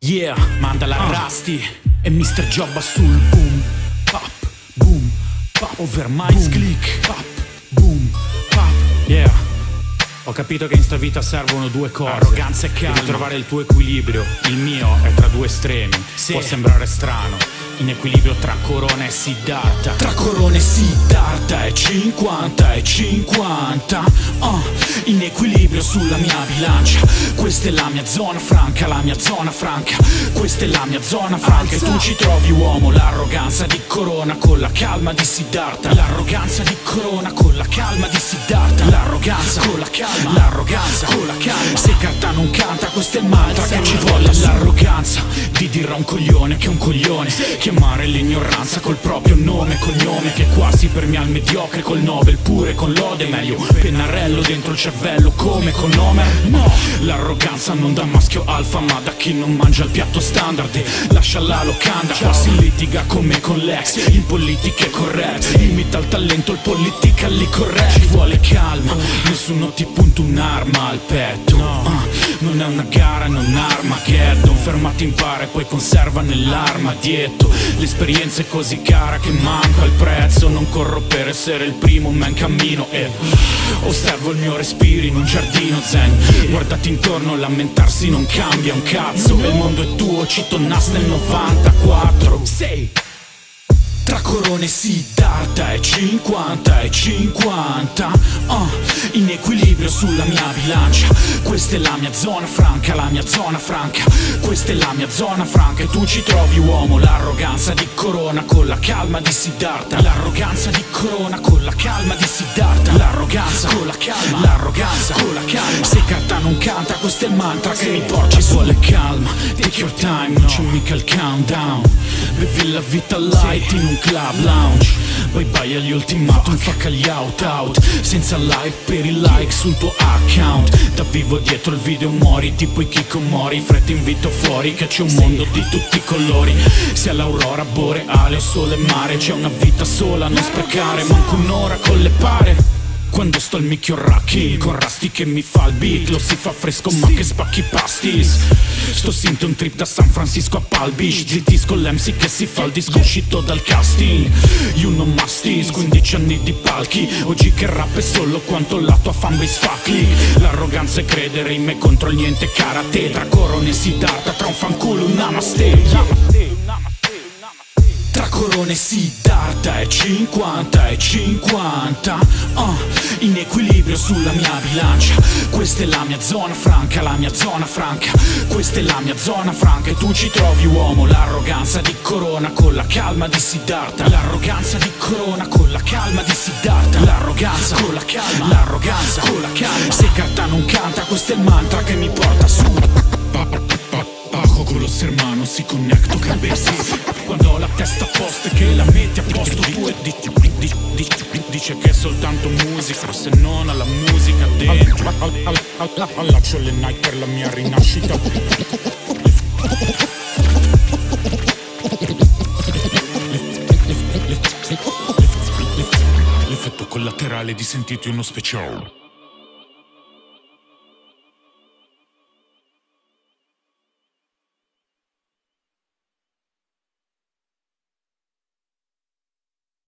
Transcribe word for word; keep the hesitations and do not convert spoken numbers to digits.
Yeah, mandala a Rusty e mister Jobba sul boom, pop, boom, pop, over mice click, pop, boom, pop, yeah. Ho capito che in sta vita servono due cose: arroganza e calma. Devi trovare il tuo equilibrio. Il mio è tra due estremi. Sì. Può sembrare strano, in equilibrio tra Corona e Siddhartha. Tra Corona e Siddhartha è cinquanta e cinquanta, uh, in equilibrio sulla mia bilancia. Questa è la mia zona franca, la mia zona franca. Questa è la mia zona franca. Alza. E tu ci trovi uomo, l'arroganza di Corona con la calma di Siddhartha. L'arroganza di Corona con la calma di Siddhartha. L'arroganza con la calma, l'arroganza con la calma. Se carta non canta, questo è il mantra che ci vuole. L'arroganza di dire a un coglione che è un coglione, chiamare l'ignoranza col proprio nome e cognome, che quasi permea il mediocre col Nobel, pure con lode. Meglio pennarello dentro il cervello come con Homer. No, l'arroganza non da maschio alfa, ma da chi non mangia il piatto standard e lascia la locanda. Qua si litiga come con l'ex, in politica è corretto, imita il talento, il politically corretto. Ci vuole calma, nessuno ti punta un'arma al petto, uh, non è una gara, non Armageddon. Fermati in pare, poi conserva nell'arma dietro. L'esperienza è così cara che manca il prezzo. Non corro per essere il primo, ma in cammino e osservo il mio respiro in un giardino zen. Guardati intorno, lamentarsi non cambia un cazzo. Il mondo è tuo, cito Nas nel novantaquattro. Sei tra Corona e Siddhartha è cinquanta e cinquanta, uh, in equilibrio sulla mia bilancia. Questa è la mia zona franca, la mia zona franca. Questa è la mia zona franca. E tu ci trovi uomo, l'arroganza di Corona con la calma di Siddhartha. L'arroganza di Corona con la calma di Siddhartha. L'arroganza con la calma, l'arroganza con la calma. Se carta non canta, questo è il mantra che mi porta. Ci vuole calma, take your time, non c'è mica il countdown. Bevi la vita light in un club lounge. Bye bye agli ultimatum, fuck agli out out. Senza like per il like sul tuo account. Da vivo dietro il video muori, tipo i Kikomori. Fretta invito fuori che c'è un mondo di tutti i colori. Sia l'aurora boreale o sole e mare, c'è una vita sola, non sprecare manco un'ora con le pare. Quando sto al micchio Raki, con Rusty che mi fa il beat, lo si fa fresco ma che spacchi pastis. Sto sento un trip da San Francisco a Palm Beach, zittis con l'M C che si fa il disco uscito dal casting. You know mastis, quindici anni di palchi, oggi che rap è solo quanto la tua fanbase fa click. L'arroganza è credere in me contro il niente karate. Tra Corona e Siddhartha, tra un fanculo un namaste. Tra Corona e Siddhartha è cinquanta e cinquanta, uh, in equilibrio sulla mia bilancia. Questa è la mia zona franca, la mia zona franca. Questa è la mia zona franca. E tu ci trovi uomo, l'arroganza di Corona con la calma di Siddhartha. L'arroganza di Corona con la calma di Siddhartha. L'arroganza con la calma, l'arroganza con la calma. Se carta non canta, questo è il mantra che mi porta su. Bajo con los hermanos y conecto cabezas. Quando ho la testa a posto e che la metti a posto tu e dici, dici, dici, dice che è soltanto musica, se non alla musica dentro. Allaccio le Nike per la mia rinascita. L'effetto collaterale di sentiti uno speciale.